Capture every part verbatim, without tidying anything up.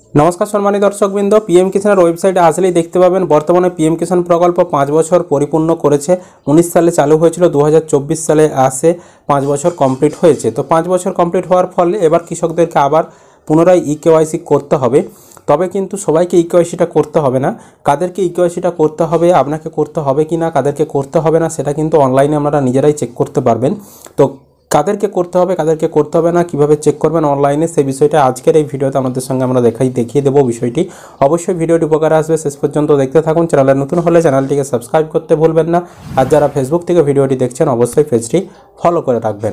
नमस्कार सम्मानित दर्शकबृंद पीएम किसान वेबसाइटे आसलेই देखते पाবেন বর্তমানে पीएम किसान प्रकल्प पाँच বছর পরিপূর্ণ করেছে। উনিশ সালে চালু হয়েছিল, দু হাজার চব্বিশ সালে আসে পাँচ বছর কমপ্লিট হয়েছে। তো পাँচ বছর কমপ্লিট হওয়ার ফলে এবার কৃষকদেরকে আবার পুনরায় ই কেওয়াইসি করতে হবে। তবে কিন্তু সবাইকে ই কেওয়াইসিটা করতে হবে না। কাদেরকে ই কেওয়াইসিটা করতে হবে, আপনাকে করতে হবে কি না, কাদেরকে করতে হবে না, সেটা কিন্তু অনলাইনে আপনারা নিজেরাই চেক করতে পারবেন। তো কাদেরকে করতে হবে কাদেরকে করতে হবে না কিভাবে চেক করবেন অনলাইনে, সেই বিষয়টা আজকের এই ভিডিওতে আমাদের সঙ্গে আমরা দেখাই দেখিয়ে দেবো বিষয়টি। অবশ্যই ভিডিওটি উপকারে আসবে, শেষ পর্যন্ত দেখতে থাকুন। চ্যানেলে নতুন হলে চ্যানেলটিকে সাবস্ক্রাইব করতে ভুলবেন না, আর যারা ফেসবুক থেকে ভিডিওটি দেখছেন অবশ্যই পেজটি ফলো করে রাখবেন।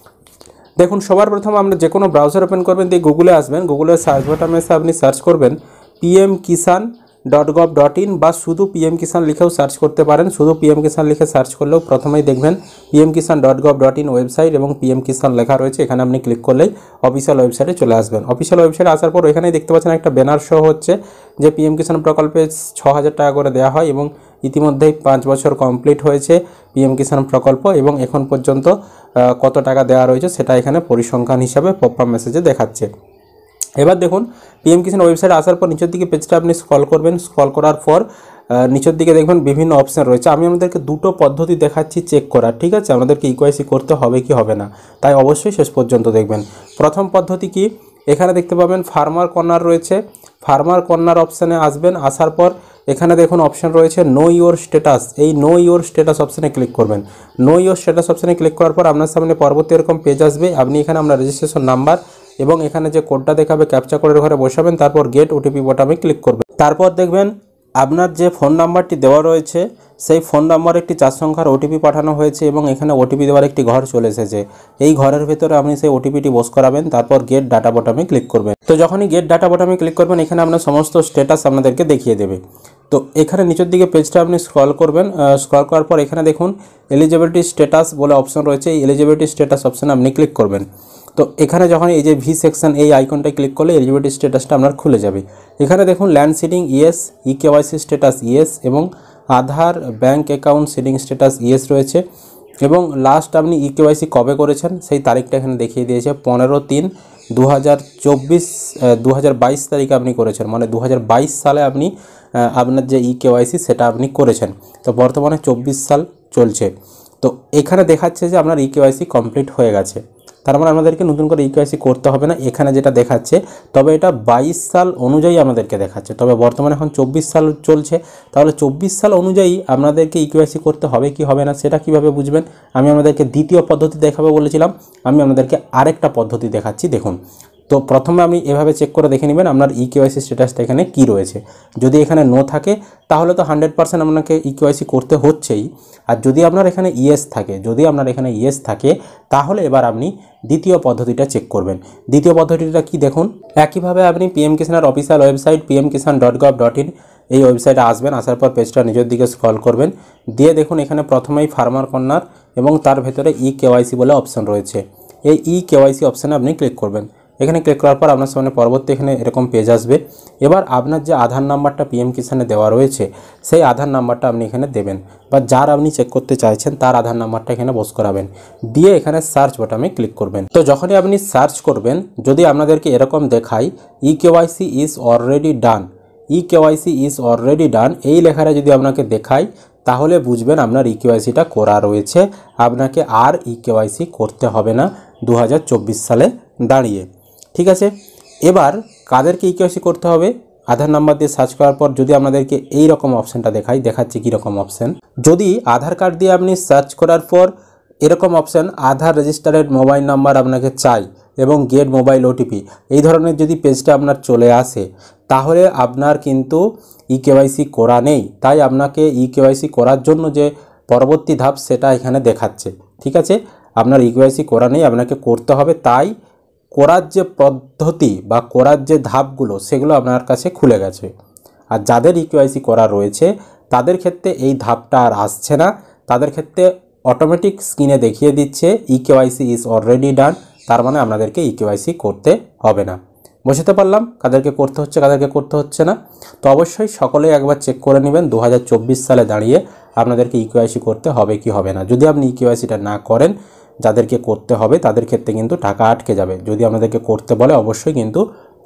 দেখুন, সবার প্রথম আমরা যে কোনো ব্রাউজার ওপেন করবেন, দিয়ে গুগলে আসবেন। গুগলের সার্চ বাটনে এসে আপনি সার্চ করবেন PM Kisan dot gov dot in বা শুধু পিএম কিষান লিখেও সার্চ করতে পারেন। শুধু পিএম কিষান লিখে সার্চ করলেও প্রথমেই দেখবেন PM Kisan dot gov dot in website এবং পিএম কিষান লেখা রয়েছে। এখানে আপনি ক্লিক করলেই অফিসিয়াল ওয়েবসাইটে চলে আসবেন। অফিসিয়াল ওয়েবসাইটে আসার পর এখানেই দেখতে পাচ্ছেন একটা ব্যানার শো হচ্ছে যে পিএম কিষান প্রকল্পে ছ হাজার টাকা করে দেওয়া হয় এবং ইতিমধ্যেই পাঁচ বছর কমপ্লিট হয়েছে পিএম কিষান প্রকল্প এবং এখন পর্যন্ত কত টাকা দেওয়া রয়েছে সেটা এখানে পরিসংখ্যান হিসাবে পপআপ মেসেজে দেখাচ্ছে। এবার দেখুন, পিএম কিষান ওয়েবসাইটে আসার পর নিচের দিকে পেজটা আপনি স্ক্রল করবেন। স্ক্রল করার পর নিচের দিকে দেখবেন বিভিন্ন অপশান রয়েছে। আমি আপনাদেরকে দুটো পদ্ধতি দেখাচ্ছি চেক করার, ঠিক আছে? আপনাদেরকে ইকেওয়াইসি করতে হবে কি হবে না, তাই অবশ্যই শেষ পর্যন্ত দেখবেন। প্রথম পদ্ধতি কি, এখানে দেখতে পাবেন ফার্মার কর্নার রয়েছে। ফার্মার কর্নার অপশানে আসবেন। আসার পর এখানে দেখুন অপশান রয়েছে নো ইওর স্ট্যাটাস। এই নো ইওর স্ট্যাটাস অপশানে ক্লিক করবেন। নো ইওর স্ট্যাটাস অপশানে ক্লিক করার পর আপনার সামনে পরবর্তী এরকম পেজ আসবে। আপনি এখানে আপনার রেজিস্ট্রেশন নাম্বার এবং এখানে যে কোডটা দেখাবে ক্যাপচা কোডের ঘরে বসাবেন, তারপর গেট ওটিপি বোতামে ক্লিক করবেন। তারপর দেখবেন আপনার যে ফোন নাম্বারটি দেওয়া রয়েছে সেই ফোন নাম্বারে একটি চার সংখ্যার ওটিপি পাঠানো হয়েছে এবং এখানে ওটিপি দেওয়ার একটি ঘর চলে এসেছে। এই ঘরের ভেতরে আপনি সেই ওটিপিটি বস করাবেন, তারপর গেট ডাটা বোতামে ক্লিক করবেন। তো যখনই গেট ডাটা বোতামে ক্লিক করবেন, এখানে আপনার সমস্ত স্ট্যাটাস আপনাদেরকে দেখিয়ে দেবে। তো এখানে নিচের দিকে পেজটা আপনি স্ক্রল করবেন। স্ক্রল করার পর এখানে দেখুন এলিজিবিলিটি স্ট্যাটাস বলে অপশন রয়েছে। এই এলিজিবিলিটি স্ট্যাটাস অপশানে আপনি ক্লিক করবেন। তো এখানে যখন এই যে ভি সেকশন এই আইকনটায় ক্লিক করলে এলিজিবিলিটি স্ট্যাটাসটা আপনার খুলে যাবে। এখানে দেখুন land seeding yes, e KYC status yes এবং Aadhaar bank account seeding status yes রয়েছে এবং লাস্ট আপনি ই কেওয়াইসি কবে করেছেন সেই তারিখটা এখানে দেখিয়ে দিয়েছে পনেরো তিন দু হাজার চব্বিশ দু হাজার বাইশ তারিখে আপনি করেছেন, মানে দু হাজার বাইশ সালে আপনি আপনার যে ই কেওয়াইসি সেটা আপনি করেছেন। তো বর্তমানে চব্বিশ সাল চলছে। তো এখানে দেখাচ্ছে যে আপনার ই কেওয়াইসি কমপ্লিট হয়ে গেছে। তার মানে আমাদেরকে নতুন করে ই কেওয়াইসি করতে হবে না, এখানে যেটা দেখাচ্ছে। তবে এটা বাইশ সাল অনুযায়ী আমাদেরকে দেখাচ্ছে, তবে বর্তমানে এখন চব্বিশ সাল চলছে। তাহলে চব্বিশ সাল অনুযায়ী আপনাদেরকে ই কেওয়াইসি করতে হবে কি হবে না সেটা কিভাবে বুঝবেন? আমি আপনাদেরকে দ্বিতীয় পদ্ধতি দেখাবো বলেছিলাম, আমি আপনাদেরকে আরেকটা পদ্ধতি দেখাচ্ছি। দেখুন, তো প্রথমে আপনি এভাবে চেক করে দেখে নেবেন আপনার ই কেওয়াইসি স্ট্যাটাসটা এখানে কী রয়েছে। যদি এখানে নো থাকে তাহলে তো হান্ড্রেড পার্সেন্ট আপনাকে ই কেওয়াইসি করতে হচ্ছেই। আর যদি আপনার এখানে ইয়েস থাকে যদি আপনার এখানে ইয়েস থাকে তাহলে এবার আপনি দ্বিতীয় পদ্ধতিটা চেক করবেন। দ্বিতীয় পদ্ধতিটা কি দেখুন, একইভাবে আপনি পিএম কিষানের official website PM Kisan dot gov dot in এই ওয়েবসাইটে আসবেন। আসার পর পেজটা নিজের দিকে স্ক্রল করবেন, দিয়ে দেখুন এখানে প্রথমেই ফার্মার কর্নার এবং তার ভেতরে ই কেওয়াইসি বলে অপশন রয়েছে। এই ই কেওয়াইসি অপশানে আপনি ক্লিক করবেন। এখানে ক্লিক করার পর আপনার সামনে পরবর্তী এখানে এরকম পেজ আসবে। এবার আপনার যে আধার নাম্বারটা পিএম কিষানে দেওয়া রয়েছে সেই আধার নাম্বারটা আপনি এখানে দেবেন, বা যার আপনি চেক করতে চাইছেন তার আধার নাম্বারটা এখানে বস করাবেন, দিয়ে এখানে সার্চ বাটনে ক্লিক করবেন। তো যখনই আপনি সার্চ করবেন, যদি আপনাদেরকে এরকম দেখায় e KYC is already done, e KYC is already done এই লেখাটা যদি আপনাকে দেখায় তাহলে বুঝবেন আপনার ই কেওয়াইসিটা করা রয়েছে, আপনাকে আর ই কেওয়াইসি করতে হবে না দু হাজার চব্বিশ সালে দাঁড়িয়ে। ঠিক আছে, এবার কাদেরকে ই কেওয়াইসি করতে হবে? আধার নাম্বার দিয়ে সার্চ করার পর যদি আপনাদেরকে এই রকম অপশানটা দেখাই, দেখাচ্ছি কীরকম অপশান। যদি আধার কার্ড দিয়ে আপনি সার্চ করার পর এরকম option Aadhaar registered mobile number আপনাকে চাই এবং গেট মোবাইল ওটিপি এই ধরনের যদি পেজটা আপনার চলে আসে তাহলে আপনার কিন্তু ই কেওয়াইসি করা নেই। তাই আপনাকে ই কেওয়াইসি করার জন্য যে পরবর্তী ধাপ সেটা এখানে দেখাচ্ছে। ঠিক আছে, আপনার ই কেওয়াইসি করা নেই, আপনাকে করতে হবে। তাই করার যে পদ্ধতি বা করার যে ধাপগুলো সেগুলো আপনার কাছে খুলে গেছে। আর যাদের ই কেওয়াইসি করা রয়েছে তাদের ক্ষেত্রে এই ধাপটা আর আসছে না, তাদের ক্ষেত্রে অটোমেটিক স্ক্রিনে দেখিয়ে দিচ্ছে e KYC is already done, তার মানে আপনাদেরকে ই কেওয়াইসি করতে হবে না। বুঝতে পারলাম কাদেরকে করতে হচ্ছে কাদেরকে করতে হচ্ছে না। তো অবশ্যই সকলেই একবার চেক করে নেবেন দু হাজার চব্বিশ সালে দাঁড়িয়ে আপনাদেরকে ই কেওয়াইসি করতে হবে কি হবে না। যদি আপনি ই কেওয়াইসিটা না করেন, যাদেরকে করতে হবে তাদের ক্ষেত্রে কিন্তু টাকা আটকে যাবে। যদি আপনাদেরকে করতে বলে অবশ্যই কিন্তু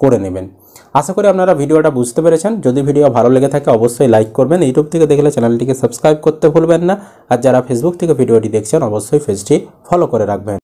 করে নেবেন। আশা করি আপনারা ভিডিওটা বুঝতে পেরেছেন। যদি ভিডিও ভালো লেগে থাকে অবশ্যই লাইক করবেন। ইউটিউব থেকে দেখলে চ্যানেলটিকে সাবস্ক্রাইব করতে ভুলবেন না। আর যারা ফেসবুক থেকে ভিডিওটি দেখছেন অবশ্যই পেজটি ফলো করে রাখবেন।